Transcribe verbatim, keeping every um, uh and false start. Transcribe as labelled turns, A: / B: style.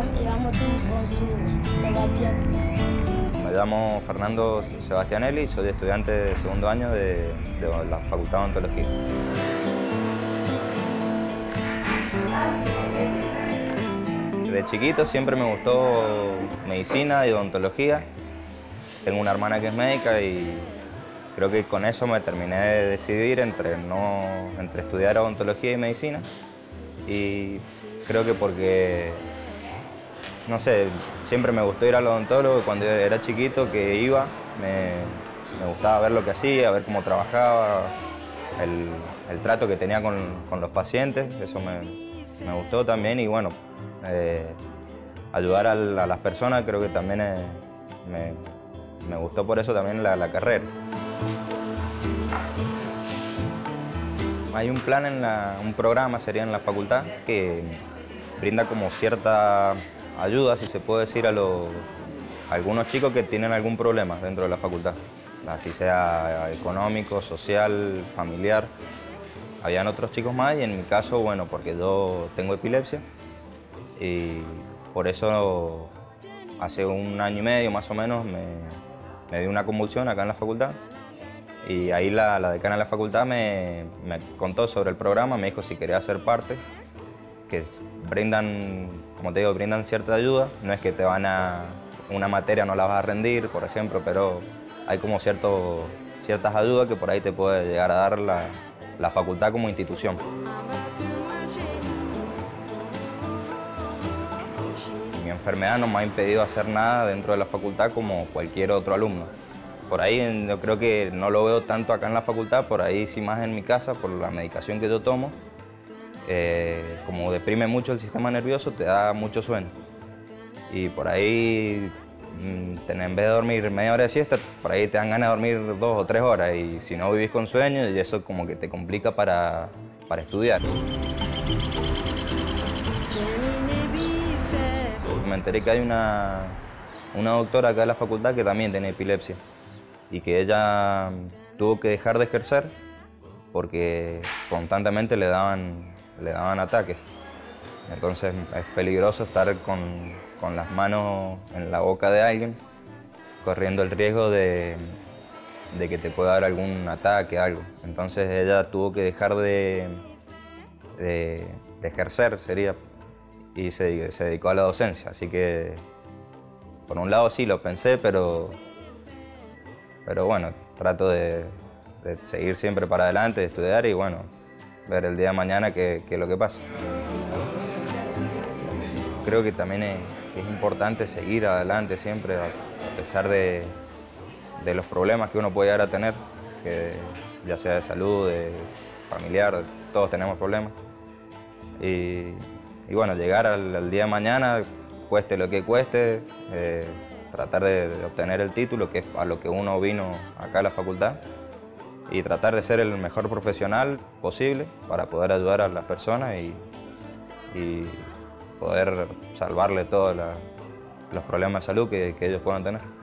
A: et à mon tour, bonjour, ça va bien.
B: Me llamo Fernando Sebastianelli, soy estudiante de segundo año de, de la Facultad de Odontología. De chiquito siempre me gustó medicina y odontología. Tengo una hermana que es médica y creo que con eso me terminé de decidir entre, no, entre estudiar odontología y medicina. Y creo que porque, no sé, siempre me gustó ir al odontólogo. Cuando era chiquito que iba, me, me gustaba ver lo que hacía, ver cómo trabajaba, el, el trato que tenía con, con los pacientes, eso me, me gustó también. Y bueno, eh, ayudar a, a las personas creo que también es, me, me gustó por eso también la, la carrera. Hay un plan, en la, un programa sería en la facultad que brinda como cierta ayuda, si se puede decir, a, los, a algunos chicos que tienen algún problema dentro de la facultad, así sea económico, social, familiar. Habían otros chicos más y en mi caso, bueno, porque yo tengo epilepsia y por eso hace un año y medio más o menos me, me dio una convulsión acá en la facultad. Y ahí la, la decana de la facultad me, me contó sobre el programa, me dijo si quería ser parte, que brindan, como te digo, brindan cierta ayuda. No es que te van a, una materia no la vas a rendir, por ejemplo, pero hay como cierto, ciertas ayudas que por ahí te puede llegar a dar la, la facultad como institución. Mi enfermedad no me ha impedido hacer nada dentro de la facultad como cualquier otro alumno. Por ahí yo creo que no lo veo tanto acá en la facultad, por ahí sí más en mi casa, por la medicación que yo tomo. Eh, como deprime mucho el sistema nervioso, te da mucho sueño. Y por ahí, en vez de dormir media hora de siesta, por ahí te dan ganas de dormir dos o tres horas. Y si no vivís con sueño, y eso como que te complica para, para estudiar. Me enteré que hay una, una doctora acá en la facultad que también tiene epilepsia. Y que ella tuvo que dejar de ejercer porque constantemente le daban, le daban ataques. Entonces es peligroso estar con, con las manos en la boca de alguien, corriendo el riesgo de, de que te pueda dar algún ataque, algo. Entonces ella tuvo que dejar de, de, de ejercer, sería, y se, se dedicó a la docencia. Así que, por un lado sí lo pensé, pero... Pero bueno, trato de, de seguir siempre para adelante, de estudiar y bueno, ver el día de mañana qué, qué es lo que pasa. Creo que también es, es importante seguir adelante siempre, a, a pesar de, de los problemas que uno puede llegar a tener, que ya sea de salud, de familiar, todos tenemos problemas. Y, y bueno, llegar al, al día de mañana, cueste lo que cueste, eh, tratar de, de obtener el título, que es a lo que uno vino acá a la facultad, y tratar de ser el mejor profesional posible para poder ayudar a las personas y, y poder salvarle todos la, los problemas de salud que, que ellos puedan tener.